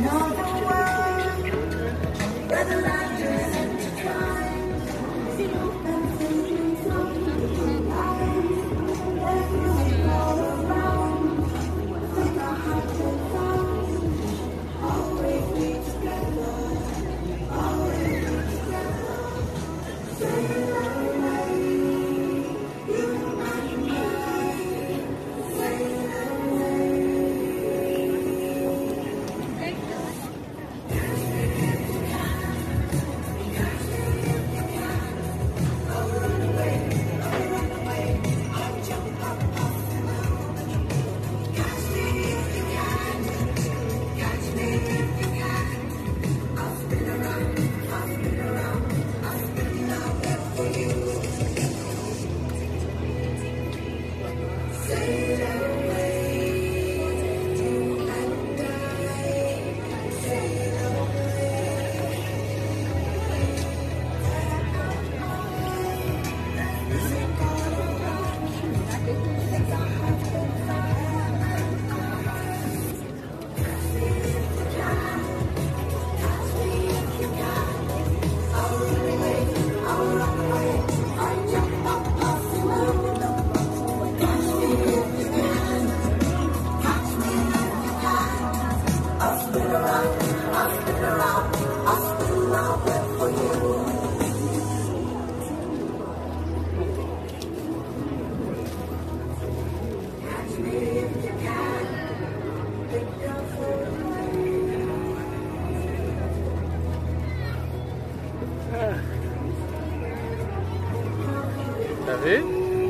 David?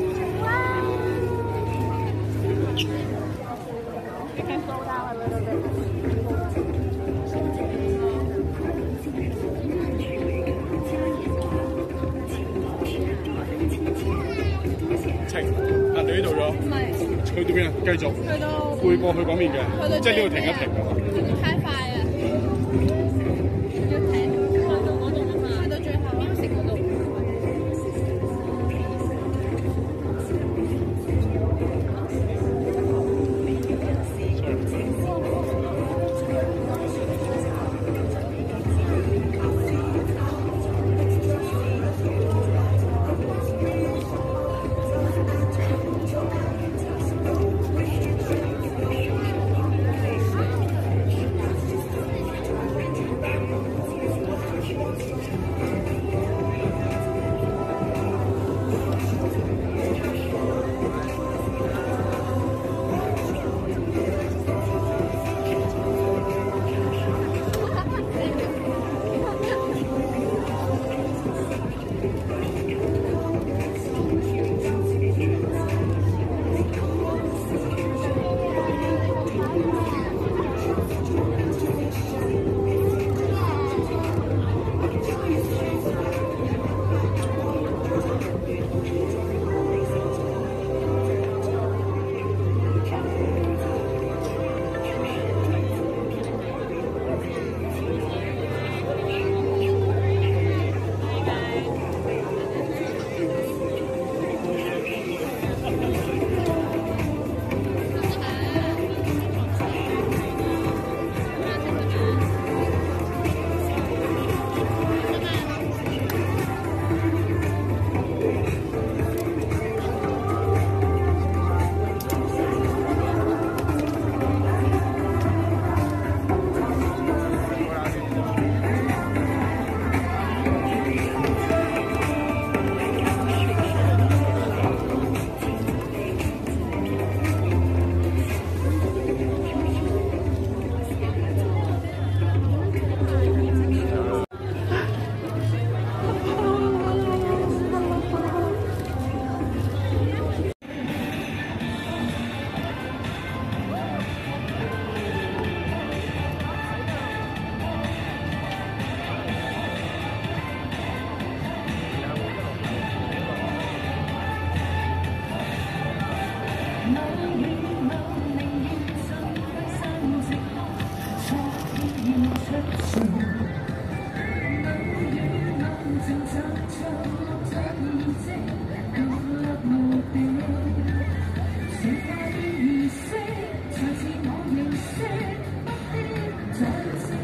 It can slow down a little bit. 停，行到呢度咗。係。去到邊啊？繼續。 去到。 背過去嗰邊嘅。 去到。 即係呢度停一停㗎嘛。 太快啊！要停，去到嗰度啊嘛，去到最後 music 嗰度。 才知我認識，不必再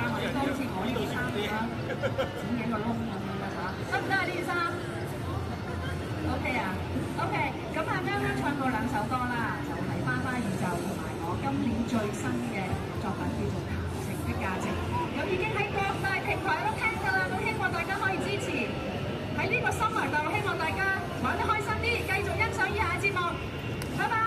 我哋都好似我呢件衫咁樣剪幾個窿咁樣嘅嚇，得唔得啊呢件衫 ？OK 啊 ，OK。咁啊，啱啱唱過2首歌啦，就係《花花宇宙》同埋我今年最新嘅作品叫做《談情的價值》。咁已經喺各大平台都聽㗎啦，咁希望大家可以支持。喺呢個summer度，希望大家玩得開心啲，繼續欣賞以下嘅節目。拜拜。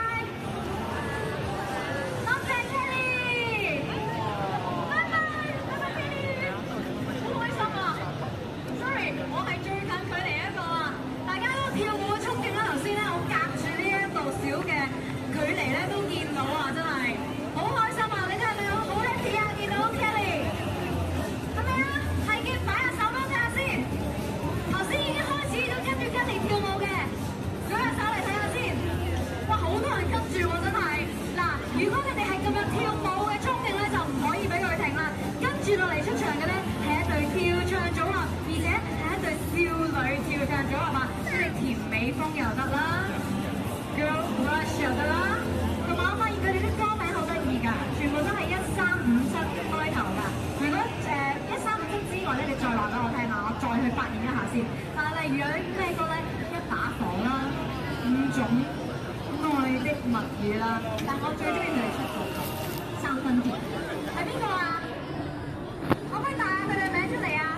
多謝 Kelly。拜拜，拜拜 Kelly。好開心啊 ！Sorry， 我係最近距離一個啊，大家都跳舞嘅衝勁啦。頭先咧，我隔住呢一度小嘅距離咧都見到啊，真係好開心啊！你睇下你好 happy 啊，見到 Kelly。係咪啊？係嘅，擺下手幫睇下先。頭先已經開始咗跟住Kelly跳舞嘅，舉下手嚟睇下先。哇，好多人跟住喎，真係。嗱，如果你哋係咁樣跳舞嘅衝勁咧，就唔可以俾佢停啦。跟住落嚟出場嘅咧係一隊跳唱組合，而且係一隊少女跳唱組合啊！即係甜美風又得啦 ，Girl Crush 又得啦。同埋我發現佢哋啲歌名好得意㗎，全部都係1357開頭㗎。如果1357之外咧，你再話俾我聽下，我再去發現一下先。但係例如有啲咩歌咧，一把火啦，5種愛的物語啦，但我最中意佢哋出道3分甜，係邊個啊？可唔可以帶下佢哋名出嚟啊？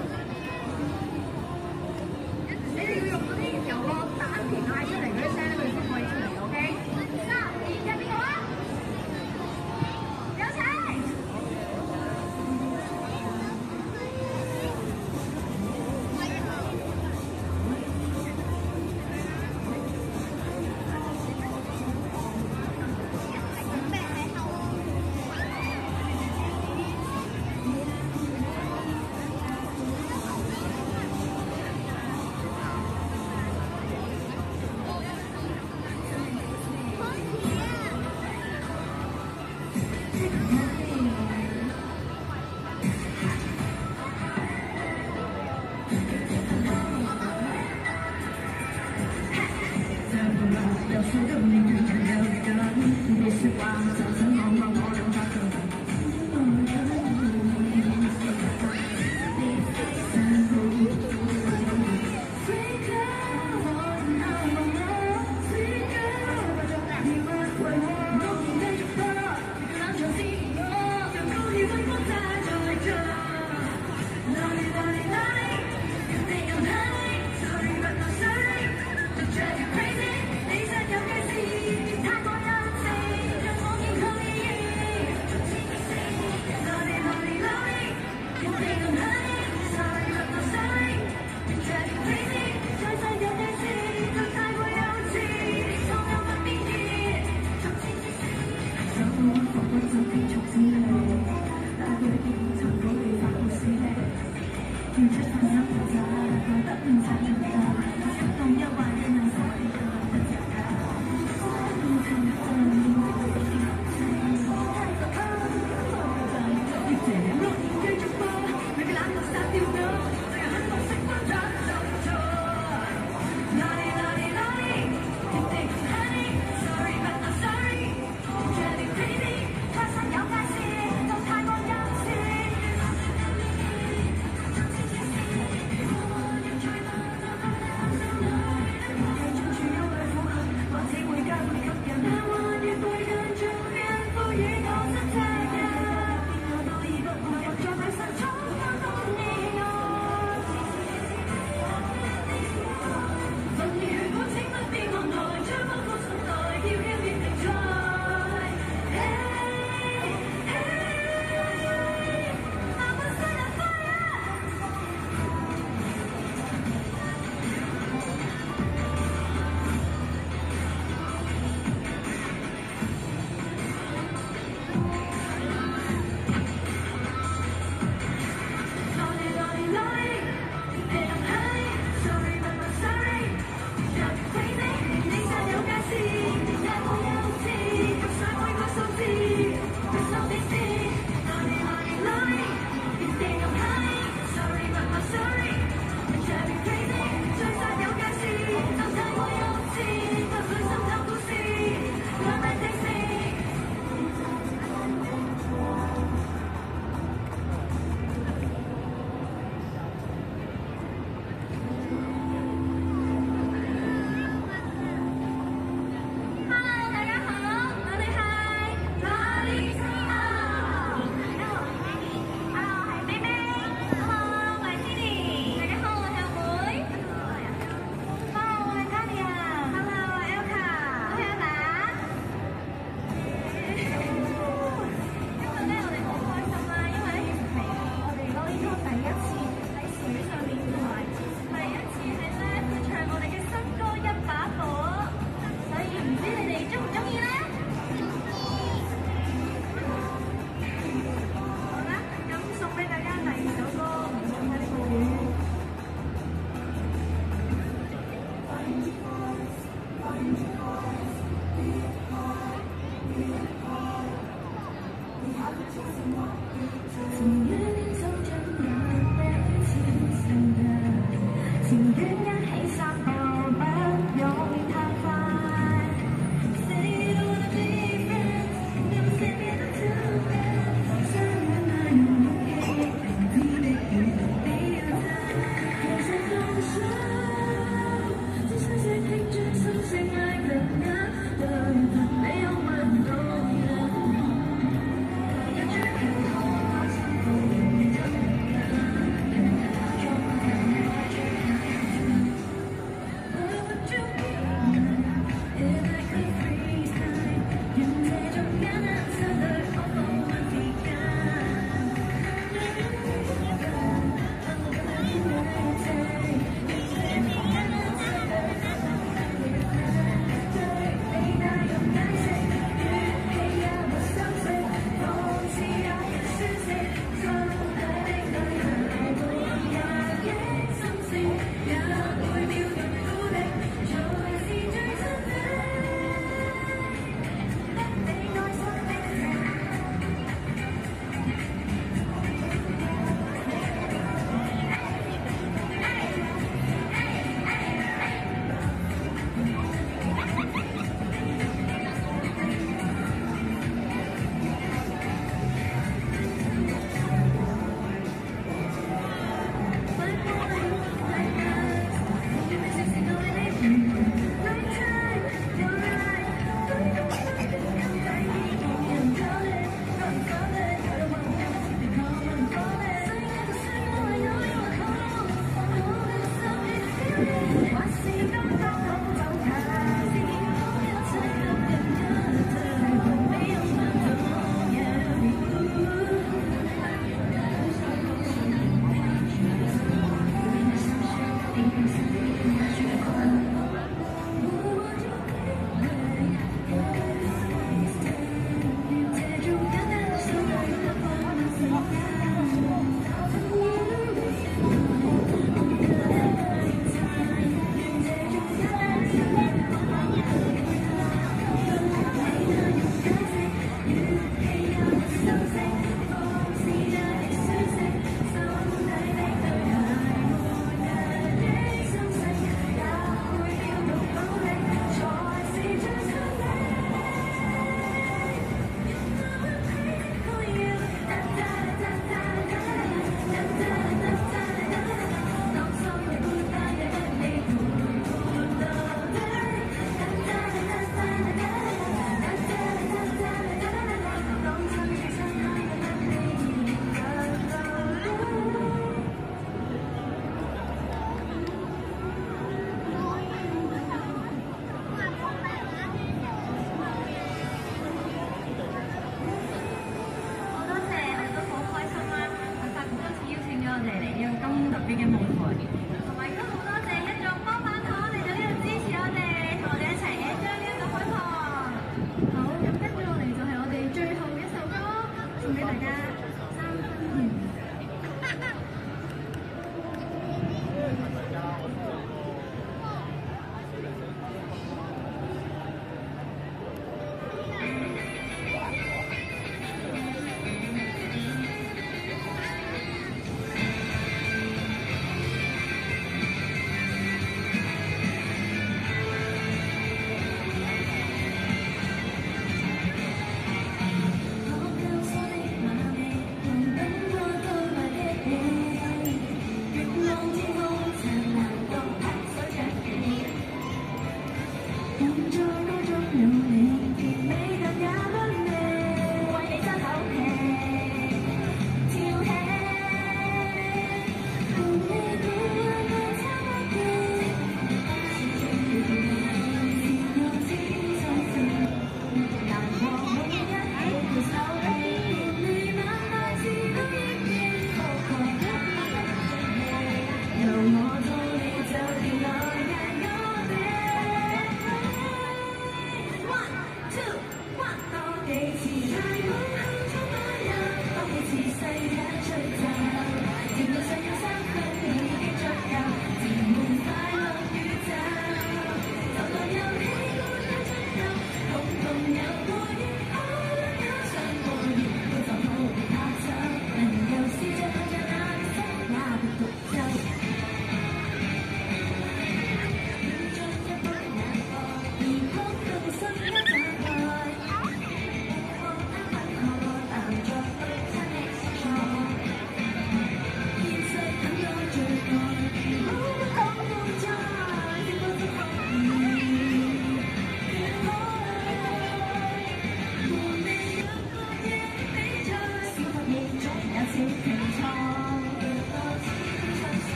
你哋要用嗰啲由個丹田嗌出嚟嗰啲聲，佢先可以出嚟 ，OK？ 3、2、1，邊個啊？有請！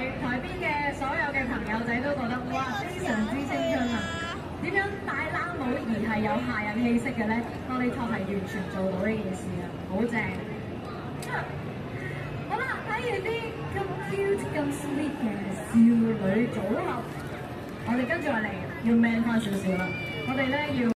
台邊嘅所有嘅朋友仔都覺得哇，非常之青春啊！點樣大冷帽而係有夏日氣息嘅咧？我哋確係完全做到呢件事啊，好正！好啦，睇完啲咁 cute 咁 sweet 嘅少女組合，我哋跟住落嚟要 man 翻少少啦，我哋咧要。